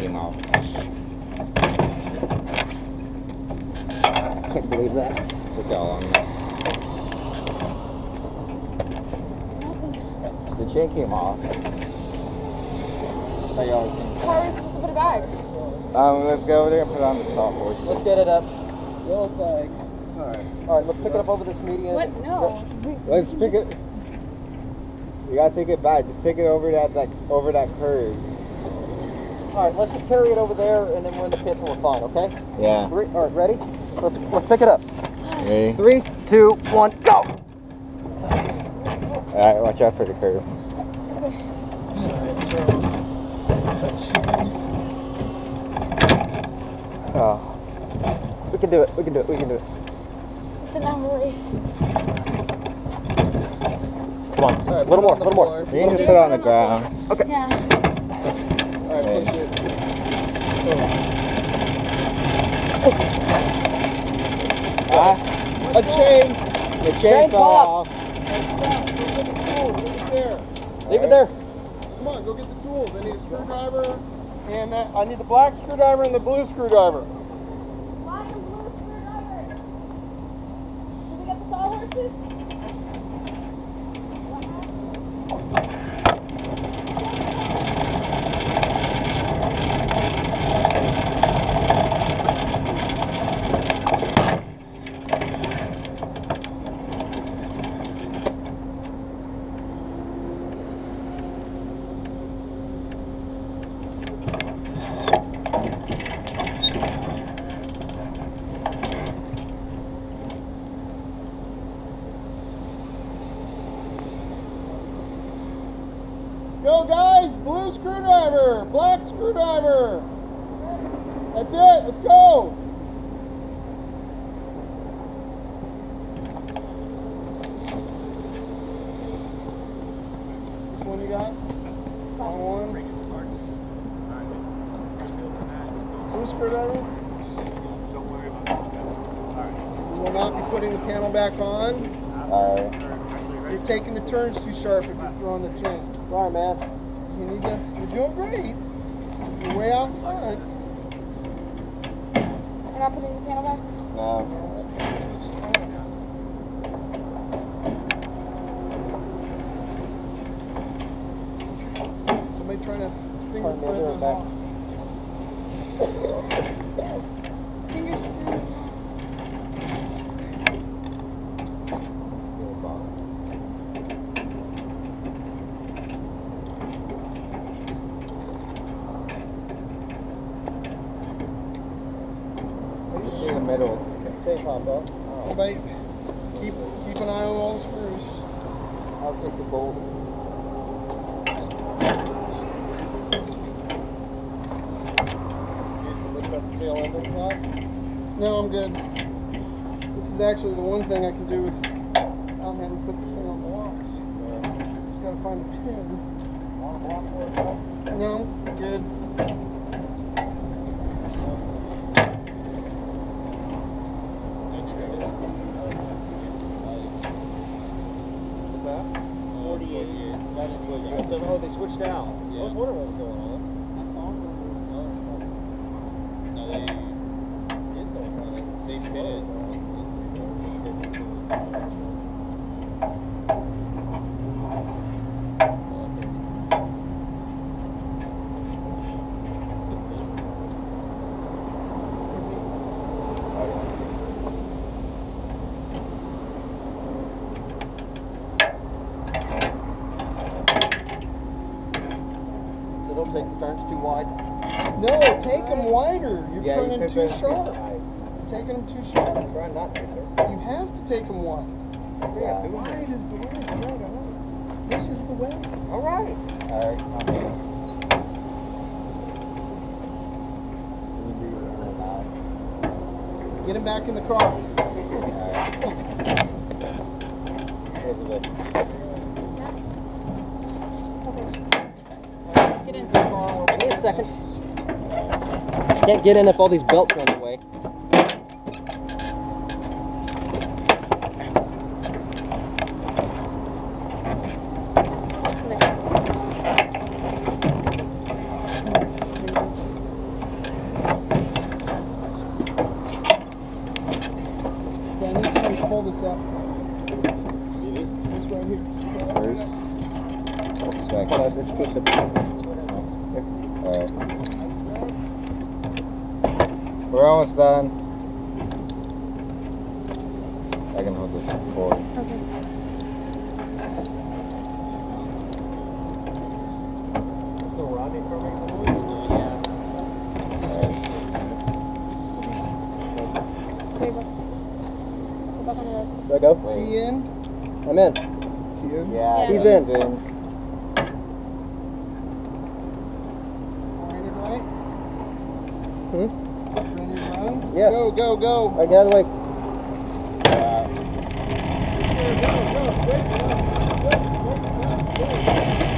came off. Can't believe that. Look how long. The chain came off. How are we supposed to put it back? Let's go over there and put it on the top horse. Let's get it up. Yellow flag. Alright, let's pick it up over this median. What? No. Let's pick it. You gotta take it back. Just take it over that curve. Alright, let's just carry it over there and then we're in the pits and we're fine, okay? Yeah. Alright, ready? Let's pick it up. Ready? 3, 2, 1, go! Alright, watch out for the curve. Oh. We can do it. We can do it. We can do it. It's an hour race. Come on. Right, a little more. A little more. You can just put it on the ground. Okay. Yeah. Alright, push it. A chain. The chain fell off. Leave it there. Come on, go get the tools. I need a screwdriver, and I need the black screwdriver and the blue screwdriver. Black and blue screwdriver. Did we get the sawhorses? Go guys, blue screwdriver, black screwdriver. That's it, let's go. Which one you got? One. Blue screwdriver. You will not be putting the panel back on. You're taking the turns too sharp if you're throwing the chain. Sorry, man. You need to, you're doing great. You're way out front. We're not putting the panel back? No. Somebody trying to finger Pardon me, thread those back. off. Finger screw. In the middle. Okay, pop up. Somebody keep an eye on all the screws. I'll take the bolt. Lift up the tail end of the top. No, I'm good. This is actually the one thing I can do without having to put this thing on blocks. Just gotta find a pin. No, I'm good. What's that? 48. I said, oh, they switched out. I was wondering what was going on. They did it. So don't take the turns too wide. No, take them wider. You're Yeah, turning you too took sharp. them. You're taking them too sharp. Try not to, sir. You have to take them wide. Yeah. Wide is the way. This is the way. All right. All right. Get him back in the car. Get in. Give me a second. Can't get in if all these belts are in the way. It's twisted. Alright. We're almost done. I can hold this cord. Okay. Still Rodney from Okay, go. Go back on the road. Do I go? Key in. I'm in. Key in. Yeah, He's in. Pointed right. Hmm? Ready to run? Yeah. Go, go, go. All right, get out of the way. Go, go, go. Great, go, go, go, go, go.